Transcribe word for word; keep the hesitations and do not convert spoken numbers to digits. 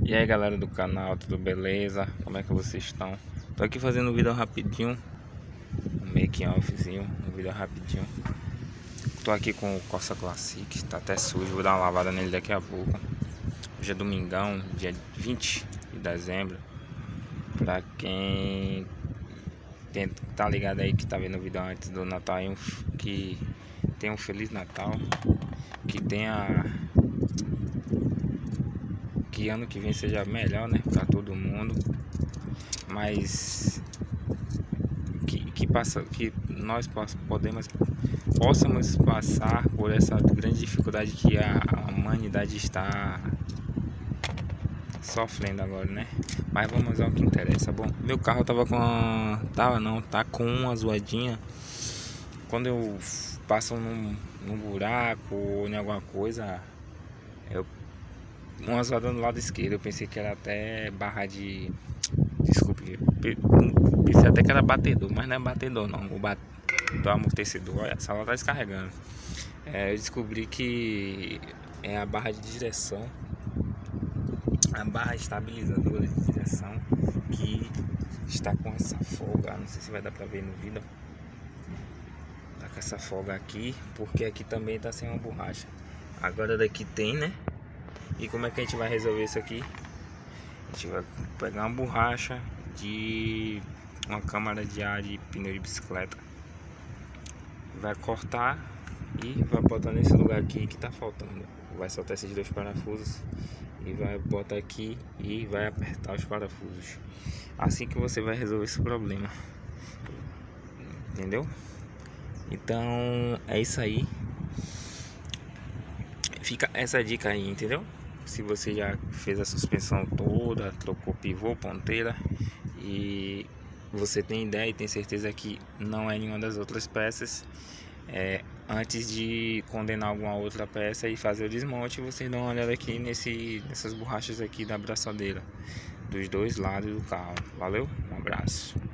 E aí galera do canal, tudo beleza? Como é que vocês estão? Tô aqui fazendo um vídeo rapidinho, um making offzinho, um vídeo rapidinho. Tô aqui com o Corsa Classic, tá até sujo, vou dar uma lavada nele daqui a pouco. Hoje é domingão, dia vinte de dezembro. Pra quem tem, tá ligado aí, que tá vendo o vídeo antes do Natal, aí, que tenha um Feliz Natal, que tenha... que ano que vem seja melhor, né, para todo mundo, mas que, que, passa, que nós podemos, possamos passar por essa grande dificuldade que a, a humanidade está sofrendo agora, né? Mas vamos ao que interessa. Bom, meu carro tava com a... tava não, tá com uma zoadinha. Quando eu passo num, num buraco ou em alguma coisa, eu uma zoada no lado esquerdo, eu pensei que era até barra de... Desculpe, pensei até que era batedor, mas não é batedor não, o bat... do amortecedor. Olha, a sala tá descarregando. É, eu descobri que é a barra de direção, a barra estabilizadora de direção, que está com essa folga. Não sei se vai dar pra ver no vídeo. Tá com essa folga aqui, porque aqui também tá sem uma borracha. Agora daqui tem, né? E como é que a gente vai resolver isso aqui? A gente vai pegar uma borracha de uma câmara de ar de pneu de bicicleta, vai cortar e vai botar nesse lugar aqui que tá faltando. Vai soltar esses dois parafusos e vai botar aqui e vai apertar os parafusos. Assim que você vai resolver esse problema, entendeu? Então é isso aí. Fica essa dica aí, entendeu? Se você já fez a suspensão toda, trocou pivô, ponteira, e você tem ideia e tem certeza que não é nenhuma das outras peças, é, antes de condenar alguma outra peça e fazer o desmonte, vocês dão uma olhada aqui nesse, nessas borrachas aqui da braçadeira dos dois lados do carro. Valeu? Um abraço.